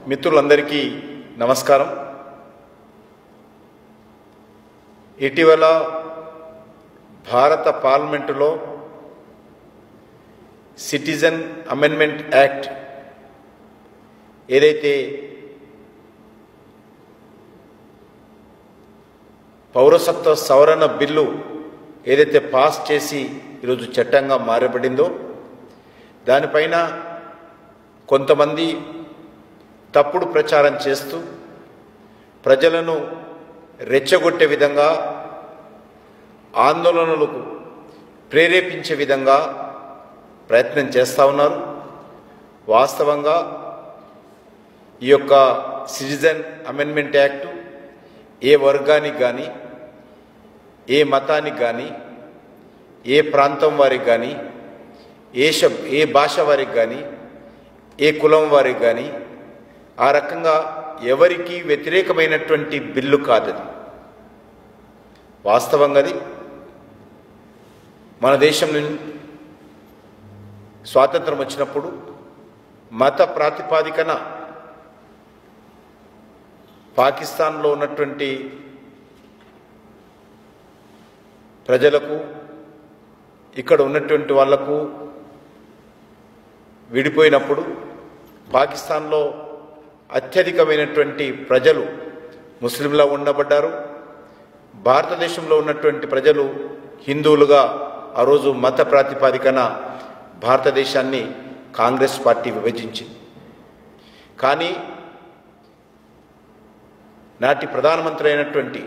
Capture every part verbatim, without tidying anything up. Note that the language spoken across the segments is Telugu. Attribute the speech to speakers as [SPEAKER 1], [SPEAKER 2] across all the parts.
[SPEAKER 1] మిత్రులందరికీ నమస్కారం. ఇటీవల భారత పార్లమెంటులో సిటిజన్ అమెండ్మెంట్ యాక్ట్ ఏదైతే పౌరసత్వ సవరణ బిల్లు ఏదైతే పాస్ చేసి ఈరోజు చట్టంగా మారబడిందో దానిపైన కొంతమంది తప్పుడు ప్రచారం చేస్తూ ప్రజలను రెచ్చగొట్టే విధంగా ఆందోళనలకు ప్రేరేపించే విధంగా ప్రయత్నం చేస్తూ ఉన్నారు. వాస్తవంగా ఈ యొక్క సిటిజన్ అమెండ్మెంట్ యాక్టు ఏ వర్గానికి కానీ, ఏ మతానికి కానీ, ఏ ప్రాంతం వారికి కానీ, ఏ శబ్ ఏ భాష వారికి కానీ, ఏ కులం వారికి కానీ ఆ రకంగా ఎవరికి వ్యతిరేకమైనటువంటి బిల్లు కాదది. వాస్తవంగా అది మన దేశం స్వాతంత్రం వచ్చినప్పుడు మత ప్రాతిపాదికన పాకిస్తాన్లో ఉన్నటువంటి ప్రజలకు ఇక్కడ ఉన్నటువంటి వాళ్లకు విడిపోయినప్పుడు పాకిస్తాన్లో అత్యధికమైనటువంటి ప్రజలు ముస్లింలా ఉండబడ్డారు. భారతదేశంలో ఉన్నటువంటి ప్రజలు హిందువులుగా ఆ రోజు మత ప్రాతిపాదికన భారతదేశాన్ని కాంగ్రెస్ పార్టీ విభజించింది. కానీ నాటి ప్రధానమంత్రి అయినటువంటి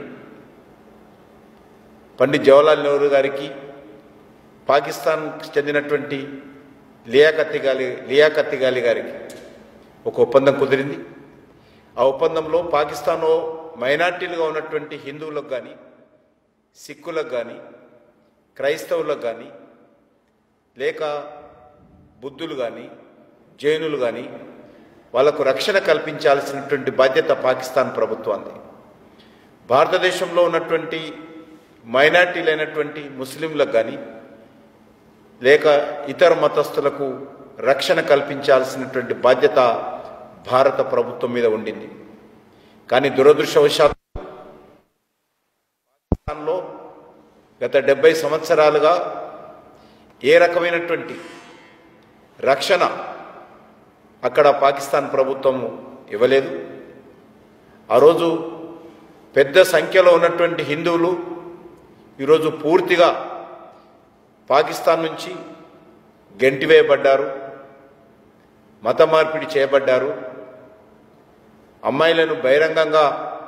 [SPEAKER 1] పండిత్ జవహర్లాల్ నెహ్రూ గారికి పాకిస్తాన్కి చెందినటువంటి లియాఖత్ అలీ లియాఖత్ అలీ గారికి ఒక ఒప్పందం కుదిరింది. ఆ ఒప్పందంలో పాకిస్తాన్లో మైనార్టీలుగా ఉన్నటువంటి హిందువులకు కానీ, సిక్కులకు కానీ, క్రైస్తవులకు కానీ, లేక బుద్ధులు కానీ, జైనులు కానీ వాళ్లకు రక్షణ కల్పించాల్సినటువంటి బాధ్యత పాకిస్తాన్ ప్రభుత్వాన్ని. భారతదేశంలో ఉన్నటువంటి మైనార్టీలైనటువంటి ముస్లింలకు కానీ లేక ఇతర మతస్థులకు రక్షణ కల్పించాల్సినటువంటి బాధ్యత భారత ప్రభుత్వం మీద ఉండింది. కానీ దురదృష్టవశాత్తు పాకిస్తాన్లో గత డెబ్బై సంవత్సరాలుగా ఏ రకమైనటువంటి రక్షణ అక్కడ పాకిస్తాన్ ప్రభుత్వం ఇవ్వలేదు. ఆ రోజు పెద్ద సంఖ్యలో ఉన్నటువంటి హిందువులు ఈరోజు పూర్తిగా పాకిస్తాన్ నుంచి గెంటివేయబడ్డారు, మత మార్పిడి చేయబడ్డారు. అమ్మాయిలను బహిరంగంగా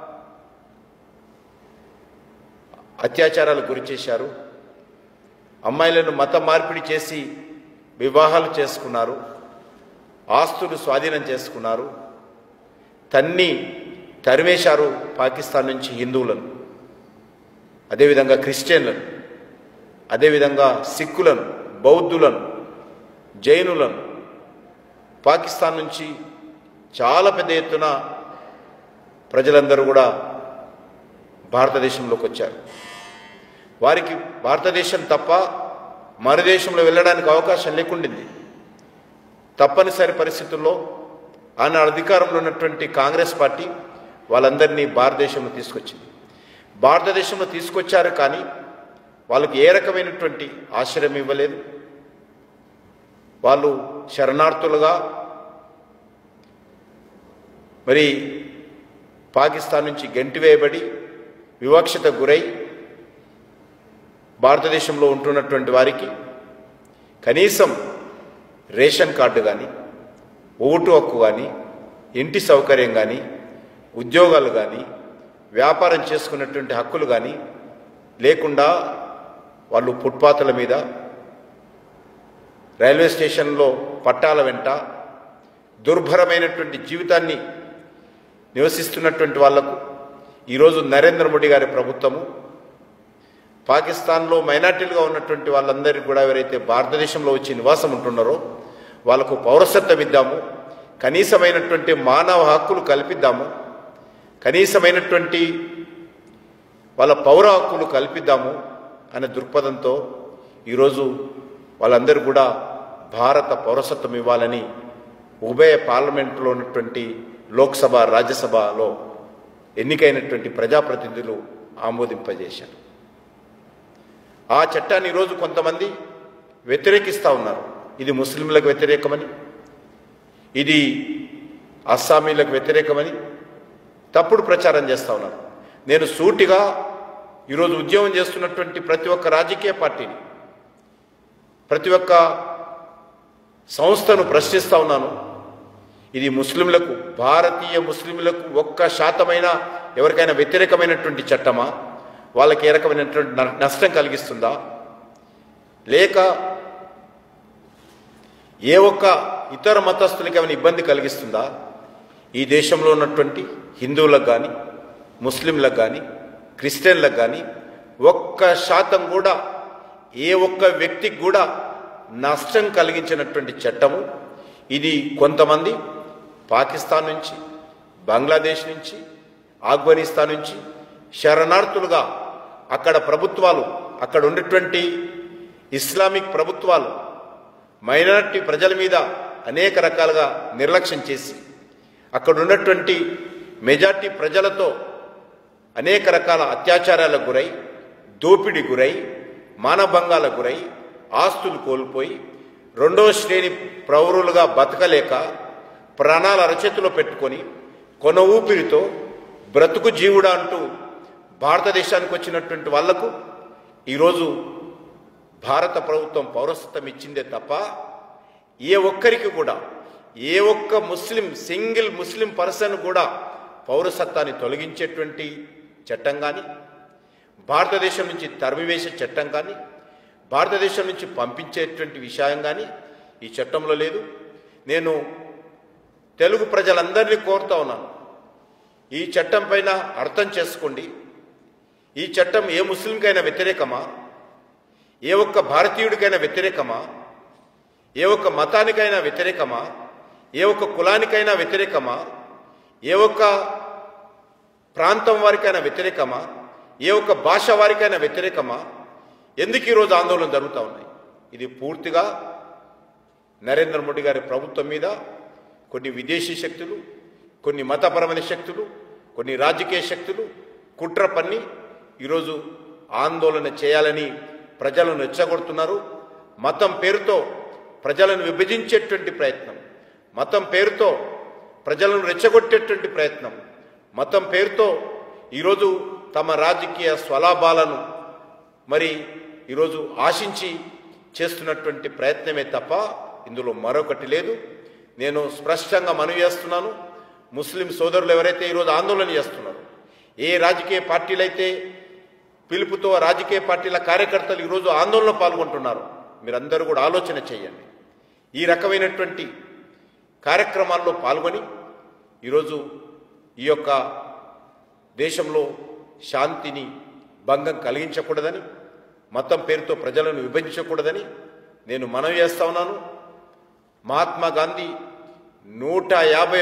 [SPEAKER 1] అత్యాచారాలకు గురి చేశారు. అమ్మాయిలను మత మార్పిడి చేసి వివాహాలు చేసుకున్నారు, ఆస్తులు స్వాధీనం చేసుకున్నారు, తన్ని తరిమేశారు పాకిస్తాన్ నుంచి హిందువులను, అదేవిధంగా క్రిస్టియన్లను, అదేవిధంగా సిక్కులను, బౌద్ధులను, జైనులను పాకిస్తాన్ నుంచి చాలా పెద్ద ఎత్తున ప్రజలందరూ కూడా భారతదేశంలోకి వచ్చారు. వారికి భారతదేశం తప్ప మరో దేశంలో వెళ్ళడానికి అవకాశం లేకుండింది. తప్పనిసరి పరిస్థితుల్లో ఆనాడు అధికారంలో ఉన్నటువంటి కాంగ్రెస్ పార్టీ వాళ్ళందరినీ భారతదేశంలో తీసుకొచ్చింది. భారతదేశంలో తీసుకొచ్చారు కానీ వాళ్ళకి ఏ రకమైనటువంటి ఆశ్రయం ఇవ్వలేదు. వాళ్ళు శరణార్థులుగా మరి పాకిస్తాన్ నుంచి గెంటివేయబడి వివక్షత గురై భారతదేశంలో ఉంటున్నటువంటి వారికి కనీసం రేషన్ కార్డు కానీ, ఓటు హక్కు కానీ, ఇంటి సౌకర్యం కానీ, ఉద్యోగాలు కానీ, వ్యాపారం చేసుకున్నటువంటి హక్కులు కానీ లేకుండా వాళ్ళు ఫుట్పాత్ల మీద, రైల్వే స్టేషన్లో పట్టాల వెంట దుర్భరమైనటువంటి జీవితాన్ని నివసిస్తున్నటువంటి వాళ్లకు ఈరోజు నరేంద్ర మోడీ గారి ప్రభుత్వము పాకిస్తాన్లో మైనార్టీలుగా ఉన్నటువంటి వాళ్ళందరికీ కూడా ఎవరైతే భారతదేశంలో వచ్చి నివాసం ఉంటున్నారో వాళ్ళకు పౌరసత్వం ఇద్దాము, కనీసమైనటువంటి మానవ హక్కులు కల్పిద్దాము, కనీసమైనటువంటి వాళ్ళ పౌర హక్కులు కల్పిద్దాము అనే దృక్పథంతో ఈరోజు వాళ్ళందరూ కూడా భారత పౌరసత్వం ఇవ్వాలని ఉభయ పార్లమెంటులో ఉన్నటువంటి లోక్సభ రాజ్యసభలో ఎన్నికైనటువంటి ప్రజాప్రతినిధులు ఆమోదింపజేశారు. ఆ చట్టాన్ని ఈరోజు కొంతమంది వ్యతిరేకిస్తూ ఉన్నారు. ఇది ముస్లింలకు వ్యతిరేకమని, ఇది అస్సామీలకు వ్యతిరేకమని తప్పుడు ప్రచారం చేస్తూ ఉన్నారు. నేను సూటిగా ఈరోజు ఉద్యమం చేస్తున్నటువంటి ప్రతి ఒక్క రాజకీయ పార్టీని, ప్రతి ఒక్క సంస్థను ప్రశ్నిస్తూ ఉన్నాను. ఇది ముస్లింలకు, భారతీయ ముస్లింలకు ఒక్క శాతమైన ఎవరికైనా వ్యతిరేకమైనటువంటి చట్టమా? వాళ్ళకి ఏ రకమైనటువంటి నష్టం కలిగిస్తుందా? లేక ఏ ఒక్క ఇతర మతస్థులకి ఏమైనా ఇబ్బంది కలిగిస్తుందా? ఈ దేశంలో ఉన్నటువంటి హిందువులకు కానీ, ముస్లింలకు కానీ, క్రిస్టియన్లకు కానీ ఒక్క శాతం కూడా ఏ ఒక్క వ్యక్తికి కూడా నష్టం కలిగించినటువంటి చట్టము ఇది. కొంతమంది పాకిస్తాన్ నుంచి, బంగ్లాదేశ్ నుంచి, ఆఫ్ఘనిస్తాన్ నుంచి శరణార్థులుగా అక్కడ ప్రభుత్వాలు, అక్కడ ఉన్నటువంటి ఇస్లామిక్ ప్రభుత్వాలు మైనారిటీ ప్రజల మీద అనేక రకాలుగా నిర్లక్ష్యం చేసి అక్కడ ఉన్నటువంటి మెజార్టీ ప్రజలతో అనేక రకాల అత్యాచారాలకు గురై, దోపిడీ గురై, మానభంగాలకు గురై, ఆస్తులు కోల్పోయి రెండవ శ్రేణి ప్రౌరులుగా బతకలేక ప్రాణాల అరచేతిలో పెట్టుకొని కొన ఊపిరితో బ్రతుకు జీవుడా అంటూ భారతదేశానికి వచ్చినటువంటి వాళ్లకు ఈరోజు భారత ప్రభుత్వం పౌరసత్వం ఇచ్చిందే తప్ప ఏ ఒక్కరికి కూడా, ఏ ఒక్క ముస్లిం సింగిల్ ముస్లిం పర్సన్ కూడా పౌరసత్వాన్ని తొలగించేటువంటి చట్టం కానీ, భారతదేశం నుంచి తరిమివేసే చట్టం కానీ, భారతదేశం నుంచి పంపించేటువంటి విషయం కానీ ఈ చట్టంలో లేదు. నేను తెలుగు ప్రజలందరినీ కోరుతా ఉన్నాను, ఈ చట్టం పైన అర్థం చేసుకోండి. ఈ చట్టం ఏ ముస్లింకైనా వ్యతిరేకమా? ఏ ఒక్క భారతీయుడికైనా వ్యతిరేకమా? ఏ ఒక్క మతానికైనా వ్యతిరేకమా? ఏ ఒక్క కులానికైనా వ్యతిరేకమా? ఏ ఒక్క ప్రాంతం వారికైనా వ్యతిరేకమా? ఏ ఒక్క భాష వారికైనా వ్యతిరేకమా? ఎందుకు ఈరోజు ఆందోళన జరుగుతూ ఉన్నాయి? ఇది పూర్తిగా నరేంద్ర మోడీ గారి ప్రభుత్వం మీద కొన్ని విదేశీ శక్తులు, కొన్ని మతపరమైన శక్తులు, కొన్ని రాజకీయ శక్తులు కుట్ర పన్ని ఈరోజు ఆందోళన చేయాలని ప్రజలను రెచ్చగొడుతున్నారు. మతం పేరుతో ప్రజలను విభజించేటువంటి ప్రయత్నం, మతం పేరుతో ప్రజలను రెచ్చగొట్టేటువంటి ప్రయత్నం, మతం పేరుతో ఈరోజు తమ రాజకీయ స్వలాభాలను మరి ఈరోజు ఆశించి చేస్తున్నటువంటి ప్రయత్నమే తప్ప ఇందులో మరొకటి లేదు. నేను స్పష్టంగా మనవి చేస్తున్నాను, ముస్లిం సోదరులు ఎవరైతే ఈరోజు ఆందోళన చేస్తున్నారో, ఏ రాజకీయ పార్టీలైతే పిలుపుతో రాజకీయ పార్టీల కార్యకర్తలు ఈరోజు ఆందోళనలో పాల్గొంటున్నారు, మీరందరూ కూడా ఆలోచన చేయండి. ఈ రకమైనటువంటి కార్యక్రమాల్లో పాల్గొని ఈరోజు ఈ యొక్క దేశంలో శాంతిని భంగం కలిగించకూడదని, మతం పేరుతో ప్రజలను విభజించకూడదని నేను మనవి చేస్తా ఉన్నాను. మహాత్మా గాంధీ నూట యాభై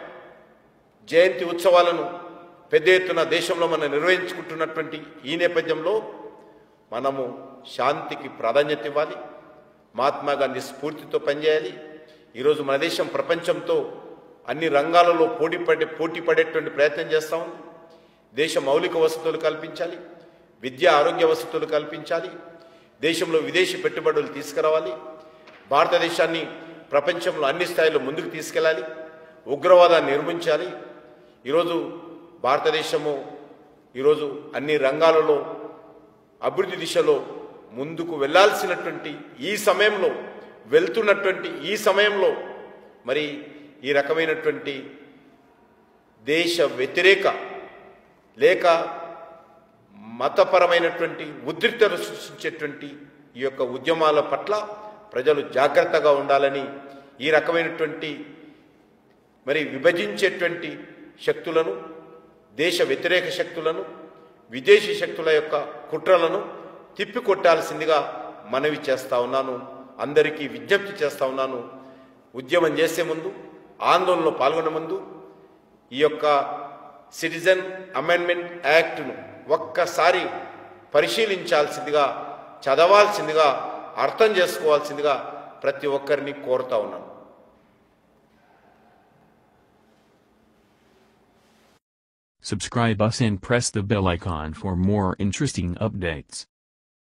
[SPEAKER 1] జయంతి ఉత్సవాలను పెద్ద ఎత్తున దేశంలో మనం నిర్వహించుకుంటున్నటువంటి ఈ నేపథ్యంలో మనము శాంతికి ప్రాధాన్యత ఇవ్వాలి, మహాత్మా గాంధీ స్ఫూర్తితో పనిచేయాలి. ఈరోజు మన దేశం ప్రపంచంతో అన్ని రంగాలలో పోటీ పడే పోటీ పడేటువంటి ప్రయత్నం చేస్తూ ఉంది. దేశ మౌలిక వసతులు కల్పించాలి, విద్యా ఆరోగ్య వసతులు కల్పించాలి, దేశంలో విదేశీ పెట్టుబడులు తీసుకురావాలి, భారతదేశాన్ని ప్రపంచంలో అన్ని స్థాయిలో ముందుకు తీసుకెళ్ళాలి, ఉగ్రవాదాన్ని నిర్మించాలి. ఈరోజు భారతదేశము ఈరోజు అన్ని రంగాలలో అభివృద్ధి దిశలో ముందుకు వెళ్ళాల్సినటువంటి ఈ సమయంలో, వెళ్తున్నటువంటి ఈ సమయంలో మరి ఈ రకమైనటువంటి దేశ వ్యతిరేక లేక మతపరమైనటువంటి ఉద్రిక్తలు సృష్టించేటువంటి ఈ యొక్క ఉద్యమాల పట్ల ప్రజలు జాగ్రత్తగా ఉండాలని, ఈ రకమైనటువంటి మరి విభజించేటువంటి శక్తులను, దేశ వ్యతిరేక శక్తులను, విదేశీ శక్తుల యొక్క కుట్రలను తిప్పికొట్టాల్సిందిగా మనవి చేస్తా ఉన్నాను. అందరికీ విజ్ఞప్తి చేస్తా ఉన్నాను. ఉద్యమం చేసే ముందు, ఆందోళనలో పాల్గొనే ముందు ఈ యొక్క సిటిజన్ అమెండ్మెంట్ యాక్ట్ను ఒక్కసారి పరిశీలించాల్సిందిగా, చదవాల్సిందిగా, అర్థం చేసుకోవాల్సిందిగా ప్రతి ఒక్కరిని కోరుతా ఉన్నాను.
[SPEAKER 2] Subscribe us and press the bell icon for more interesting updates.